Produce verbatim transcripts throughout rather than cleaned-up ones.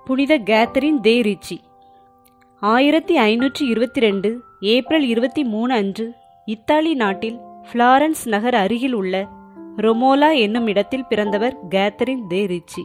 புனித கேத்தரின் தே ரிச்சி. ஆயிரத்தி ஐநூற்றி இருபத்தி ரெண்டு ஏப்ரல் இருபத்தி மூணு அன்று இத்தாலி நாட்டில் ஃப்ளாரன்ஸ் நகர் அருகில் உள்ள ரொமோலா என்னும் இடத்தில் பிறந்தவர் கேத்தரின் தே ரிச்சி.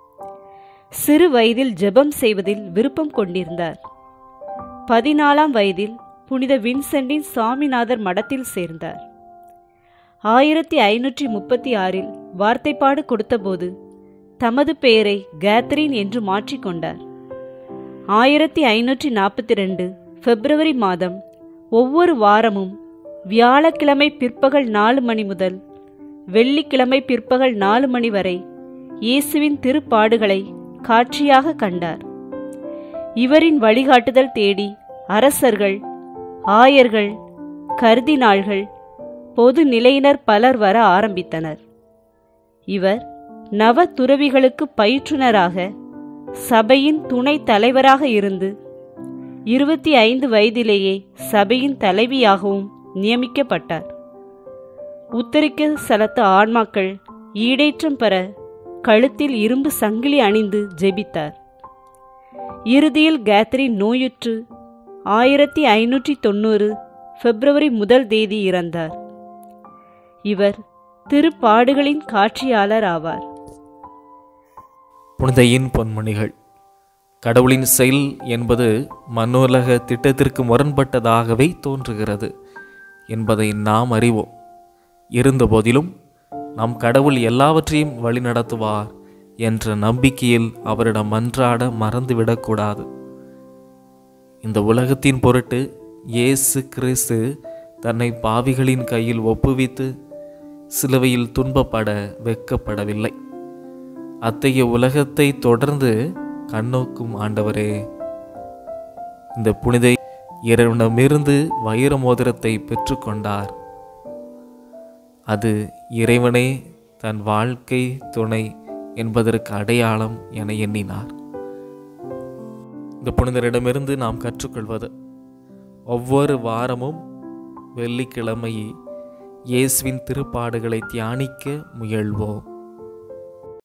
சிறு வயதில் ஜெபம் செய்வதில் விருப்பம் கொண்டிருந்தார். பதினாலாம் வயதில் புனித வின்சென்டின் சாமிநாதர் மடத்தில் சேர்ந்தார். ஆயிரத்தி ஐநூற்றி முப்பத்தி ஆறில் வார்த்தைப்பாடு கொடுத்தபோது தமது பெயரை கேத்தரின் என்று மாற்றிக்கொண்டார். ஆயிரத்தி ஐநூற்றி நாற்பத்தி ரெண்டு பிப்ரவரி மாதம் ஒவ்வொரு வாரமும் வியாழக்கிழமை பிற்பகல் நாலு மணி முதல் வெள்ளிக்கிழமை பிற்பகல் நாலு மணி வரை இயேசுவின் திருப்பாடுகளை காட்சியாக கண்டார். இவரின் வழிகாட்டுதல் தேடி அரசர்கள், ஆயர்கள், கர்தினால்கள், பொது நிலையினர் பலர் வர ஆரம்பித்தனர். இவர் நவ துறவிகளுக்கு பயிற்றுனராக சபையின் துணை தலைவராக இருந்து இருபத்தி ஐந்து வயதிலேயே சபையின் தலைவியாகவும் நியமிக்கப்பட்டார். உத்தரிக்க ஸ்தலத்து ஆன்மாக்கள் ஈடேற்றம் பெற கழுத்தில் இரும்பு சங்கிலி அணிந்து ஜெபித்தார். இறுதியில் கேத்தரின் நோயுற்று ஆயிரத்தி ஐநூற்றி தொண்ணூறு பிப்ரவரி முதல் தேதி இறந்தார். இவர் திருப்பாடுகளின் காட்சியாளர் ஆவார். புனிதையின் பொன்மணிகள். கடவுளின் செயல் என்பது மண்ணுலக திட்டத்திற்கு முரண்பட்டதாகவே தோன்றுகிறது என்பதை நாம் அறிவோம். இருந்தபோதிலும் நம் கடவுள் எல்லாவற்றையும் வழிநடத்துவார் என்ற நம்பிக்கையில் அவரிடம் மன்றாட மறந்துவிடக்கூடாது. இந்த உலகத்தின் பொருட்டு இயேசு கிறிஸ்து தன்னை பாவிகளின் கையில் ஒப்புவித்து சிலுவையில் துன்பப்பட வெட்கப்படவில்லை. அத்தகைய உலகத்தை தொடர்ந்து கண்ணோக்கும் ஆண்டவரே, இந்த புனித இறைவனிடமிருந்து வைர மோதிரத்தை பெற்றுக்கொண்டார். அது இறைவனே தன் வாழ்க்கை துணை என்பதற்கு அடையாளம் என எண்ணினார். இந்த புனிதரிடமிருந்து நாம் கற்றுக்கொள்வது, ஒவ்வொரு வாரமும் வெள்ளிக்கிழமை இயேசுவின் திருப்பாடுகளை தியானிக்க முயல்வோம்.